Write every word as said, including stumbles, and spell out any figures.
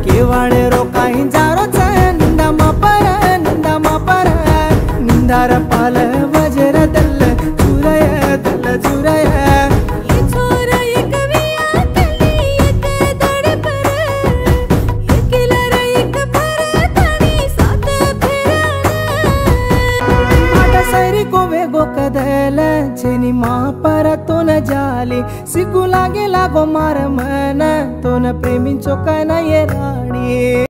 केवाड़े रोका हिंजारो निंदा मापर निंदा मापर निंदार पाल वजर दल चुरय दल चुरय कदल जेनी माँ पर तो न जाली सिगु लागे लागो मार मन तो न प्रेमी चोका न ये राणी।